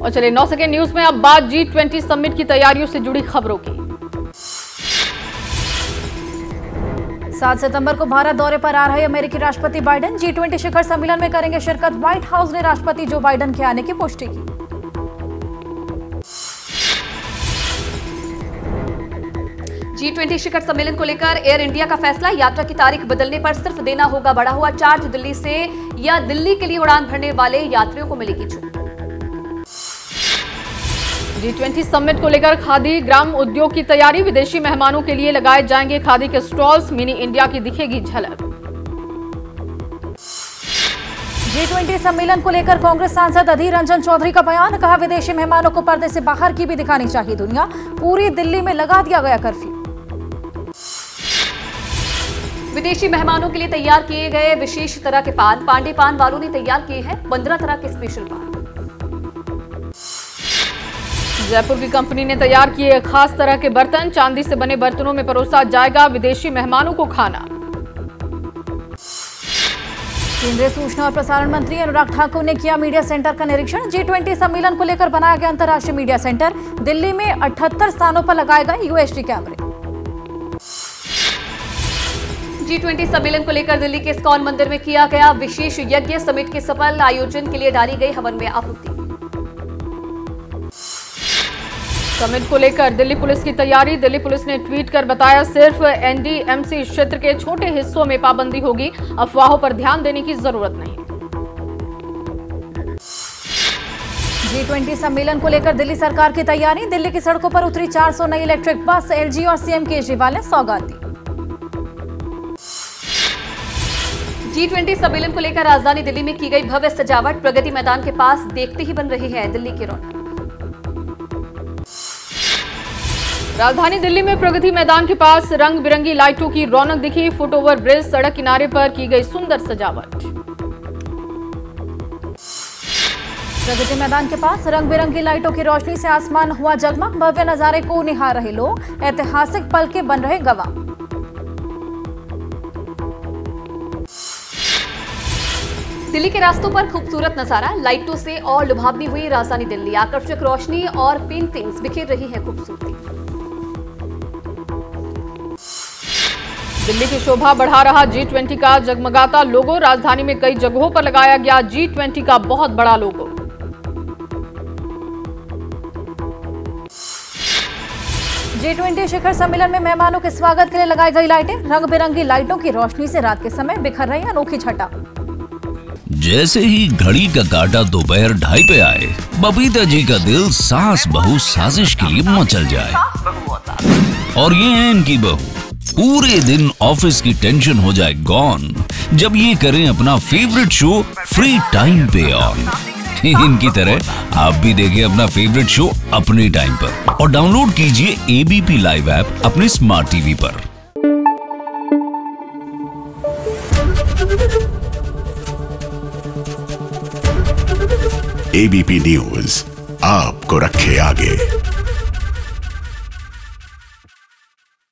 और चलिए 9 second news में अब बात G20 समिट की तैयारियों से जुड़ी खबरों की। 7 सितंबर को भारत दौरे पर आ रहे अमेरिकी राष्ट्रपति बाइडेन G20 शिखर सम्मेलन में करेंगे शिरकत। व्हाइट हाउस ने राष्ट्रपति जो बाइडेन के आने की पुष्टि की। G20 शिखर सम्मेलन को लेकर एयर इंडिया का फैसला। यात्रा की तारीख बदलने पर सिर्फ देना होगा बढ़ा हुआ चार्ज। दिल्ली से या दिल्ली के लिए उड़ान भरने वाले यात्रियों को मिलेगी छूट। G20 समिट को लेकर खादी ग्राम उद्योग की तैयारी। विदेशी मेहमानों के लिए लगाए जाएंगे खादी के स्टॉल्स। मिनी इंडिया की दिखेगी झलक। G20 सम्मेलन को लेकर कांग्रेस सांसद अधीर रंजन चौधरी का बयान। कहा, विदेशी मेहमानों को पर्दे से बाहर की भी दिखानी चाहिए दुनिया। पूरी दिल्ली में लगा दिया गया कर्फ्यू। विदेशी मेहमानों के लिए तैयार किए गए विशेष तरह के पान। पांडे पान वालों ने तैयार किए हैं 15 तरह के स्पेशल पान। जयपुर की कंपनी ने तैयार किए खास तरह के बर्तन। चांदी से बने बर्तनों में परोसा जाएगा विदेशी मेहमानों को खाना। केंद्रीय सूचना और प्रसारण मंत्री अनुराग ठाकुर ने किया मीडिया सेंटर का निरीक्षण। G20 सम्मेलन को लेकर बनाया गया अंतर्राष्ट्रीय मीडिया सेंटर। दिल्ली में 78 स्थानों पर लगाए गए UHD कैमरे। G20 सम्मेलन को लेकर दिल्ली के इस्कॉन मंदिर में किया गया विशेष यज्ञ। समिट के सफल आयोजन के लिए डाली गई हवन में आहुति। समिट को लेकर दिल्ली पुलिस की तैयारी। दिल्ली पुलिस ने ट्वीट कर बताया, सिर्फ NDMC क्षेत्र के छोटे हिस्सों में पाबंदी होगी। अफवाहों पर ध्यान देने की जरूरत नहीं। G20 सम्मेलन को लेकर दिल्ली सरकार की तैयारी। दिल्ली की सड़कों पर उतरी 400 नई इलेक्ट्रिक बस। LG और CM केजरीवाल ने सौगात दी। G20 सम्मेलन को लेकर राजधानी दिल्ली में की गई भव्य सजावट। प्रगति मैदान के पास देखते ही बन रही है दिल्ली की रौनक। राजधानी दिल्ली में प्रगति मैदान के पास रंग बिरंगी लाइटों की रौनक दिखी। फुट ओवर ब्रिज सड़क किनारे पर की गई सुंदर सजावट। प्रगति मैदान के पास रंग बिरंगी लाइटों की रोशनी से आसमान हुआ जगमग। भव्य नजारे को निहार रहे लोग। ऐतिहासिक पल के बन रहे गवाह। दिल्ली के रास्तों पर खूबसूरत नजारा। लाइटों से और लुभावनी हुई राजधानी दिल्ली। आकर्षक रोशनी और पेंटिंग्स बिखेर रही है खूबसूरती। दिल्ली की शोभा बढ़ा रहा G20 का जगमगाता लोगो। राजधानी में कई जगहों पर लगाया गया G20 का बहुत बड़ा लोगो। G20 शिखर सम्मेलन में मेहमानों के स्वागत के लिए लगाई गई लाइटें। रंग बिरंगी लाइटों की रोशनी से रात के समय बिखर रही अनोखी छटा। जैसे ही घड़ी का काटा दोपहर 2:30 पे आए, बबीता जी का दिल सास बहू साजिश के लिए मचल जाए। और ये है इनकी बहू। पूरे दिन ऑफिस की टेंशन हो जाए गॉन जब ये करें अपना फेवरेट शो फ्री टाइम पे ऑन। इनकी तरह आप भी देखिए अपना फेवरेट शो अपने टाइम पर और डाउनलोड कीजिए ABP लाइव ऐप अपने स्मार्ट टीवी पर। ABP न्यूज आपको रखे आगे।